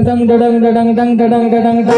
डंग डंग डंग डंग डंग डंग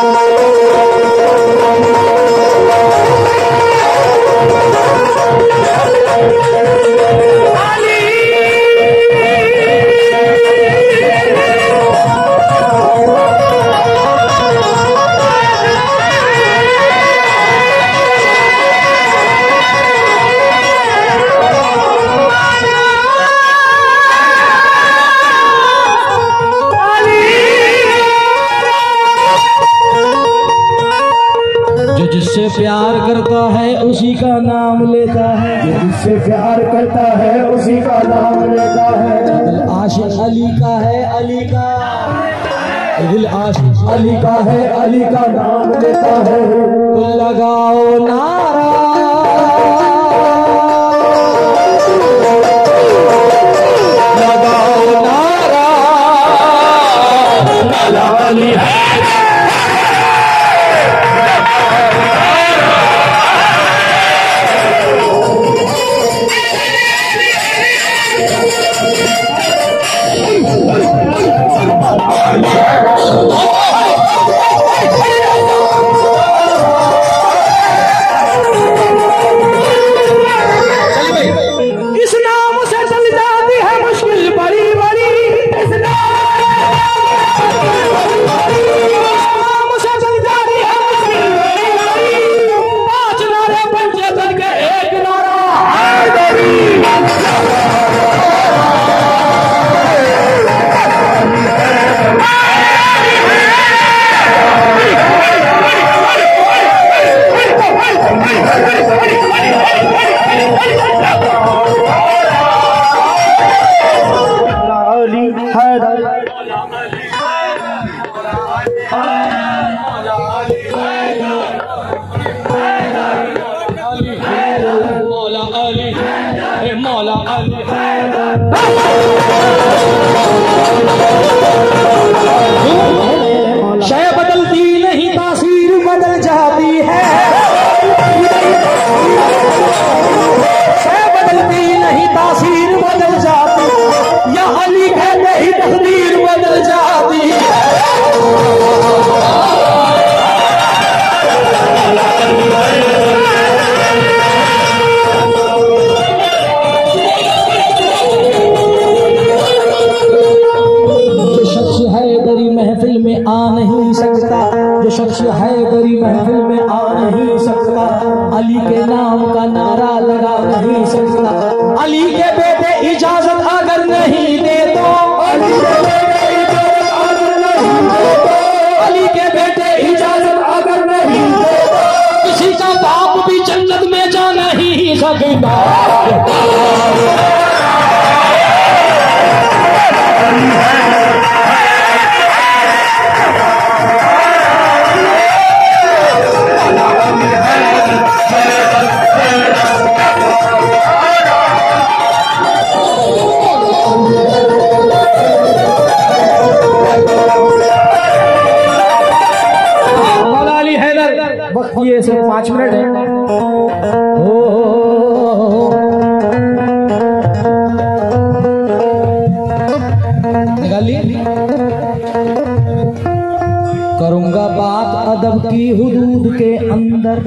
जिससे प्यार करता है उसी का नाम लेता है, जिससे प्यार करता है उसी का नाम लेता है। दिल आशिक अली का है, अली का दिल आशिक अली का है, अली का नाम लेता है। तो लगाओ नारा लगाओ नारा अली है। इस नाम से चल जाती है मुश्किल बड़ी बड़ी, इस नाम से चल जाती है मुश्किल बड़ी बड़ी। 5 नारे पंचे चल के एक नारा मौला अली शय बदलती नहीं तासीर बदल जाती है, शय बदलती नहीं तासीर बदल जाती, या अली कहते ही तकदीर बदल जाती है। महफिल में आ नहीं सकता, जो शख्स है बड़ी महफिल में आ नहीं सकता, अली के नाम का नारा लगा नहीं सकता। अली के बेटे इजाजत अगर नहीं दे तो, अली के बेटे इजाजत अगर नहीं दे तो, किसी का बाप भी जन्नत में जा नहीं सकता। वक्त ये सिर्फ 5 मिनट है। निकालिए। करूंगा बात अदब की हुदूद के अंदर,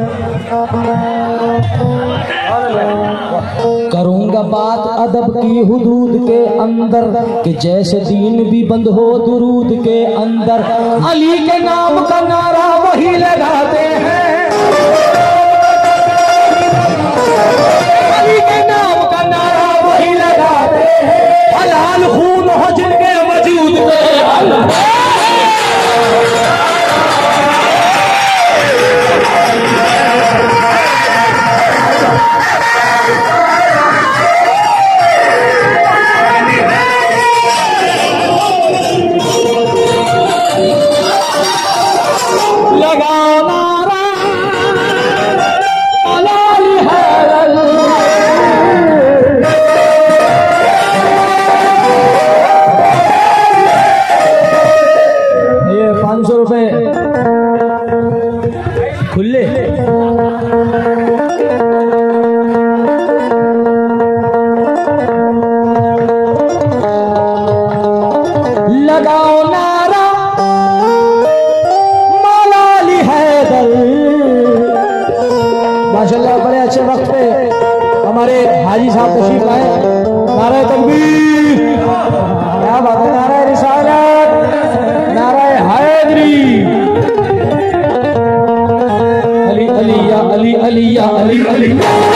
करूंगा बात अदब की हुदूद के अंदर, कि जैसे दीन भी बंद हो दुरूद के अंदर। अली के नाम का नारा वही लगाते हैं, अली के नाम का नारा वही लगाते हैं। हलाल खून हो जिनके वजूद में, लगाओ नारा अली हैदर। ये 500 रुपए खुले। लगाओ नारा बात है। नाराए रिसालत, नाराए हैदरी। अली अली या अली अली या अली अली।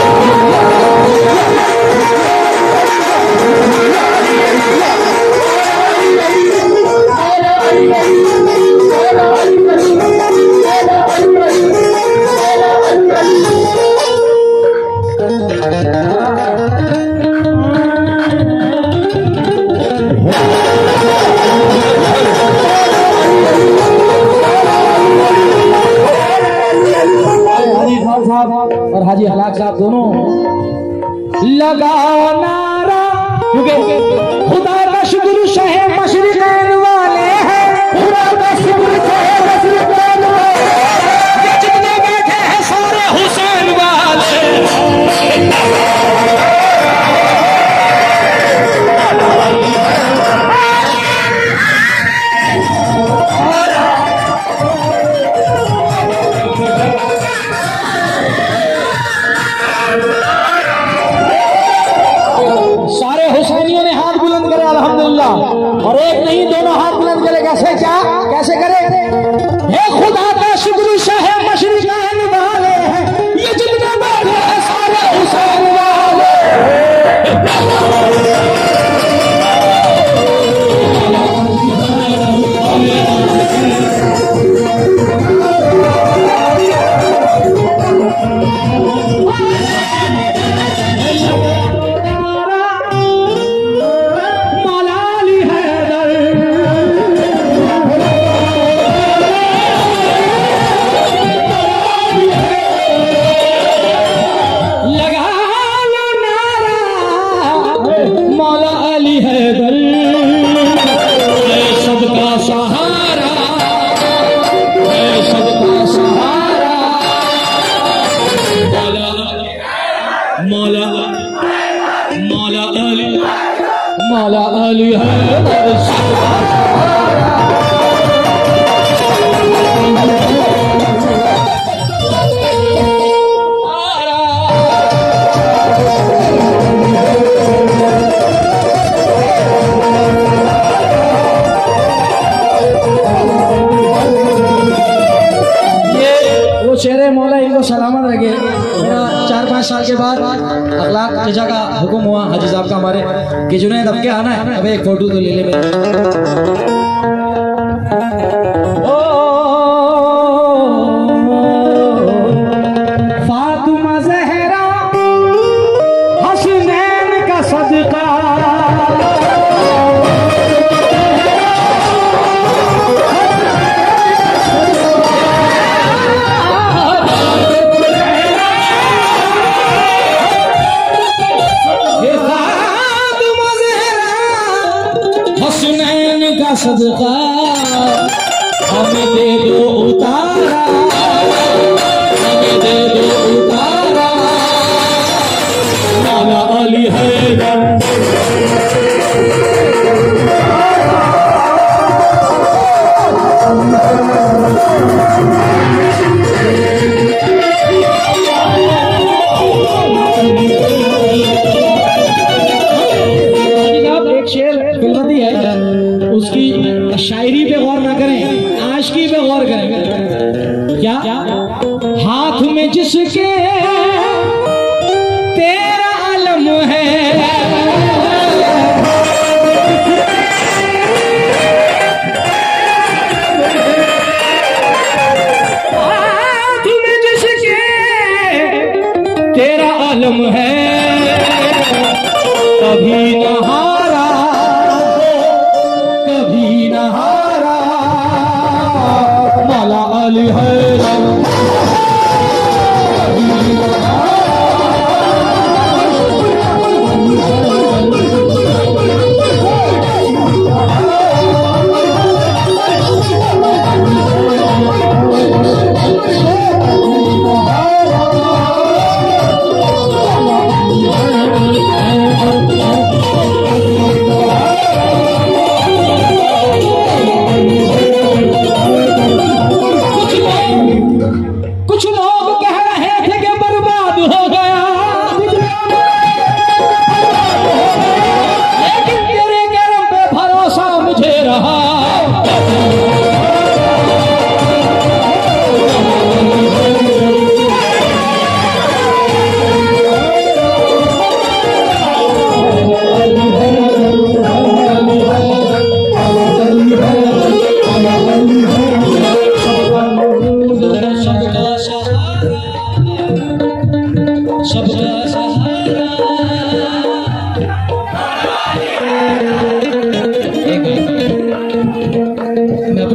और हाजी हलाक साहब दोनों लगा नारा, क्योंकि खुदा का शुक्र शहे मशरिक़ैन वाले हैं, खुदा का शुक्र शहे मशरिक़ैन वाले हैं, जितने बैठे हैं सारे हुसैन वाले। सारे हुसैनियों ने हाथ बुलंद करे अल्हम्दुलिल्लाह, और एक नहीं दोनों हाथ बुलंद करे। कैसे क्या कैसे करे? हे खुदा का शुक्र शाह मशरिक़ैन वाले हैं, ये जितने बैठे हैं सारे हुसैन वाले। मौला अली शेरे मौला इनको सलामत रखे। 4-5 साल के बाद अखलाक जजा का हुक्म हुआ हाजी साहब का हमारे कि जुनैद अब क्या आना है, अब एक फोटो तो ले ले मेरे। फातिमा ज़हरा हसनैन का सदका, सदका हमें दे दो उतारा, हमें दे दो उतारा, मौला अली हैदर। एक शेर फिल्मती है, उसकी शायरी पे गौर ना करें, आशिकी पे गौर करें। क्या हाथ में जिसके तेरा अलम है, हाथ में जिसके तेरा अलम है, कभी न हारा कभी न हारा, मौला अली हैदर।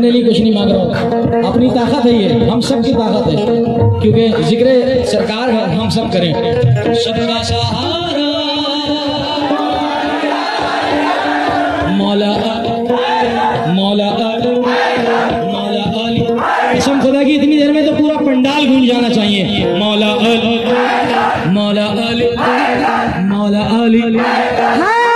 अपने लिए कुछ नहीं मांग रहा हूँ, अपनी ताकत है ये, हम सब की ताकत है, क्योंकि जिक्र सरकार है, हम सब करें। सबका सहारा मौला मौला मौला अली, कसम खुदा की इतनी देर में तो पूरा पंडाल गूंज जाना चाहिए। मौला अली मौला अली मौला अली।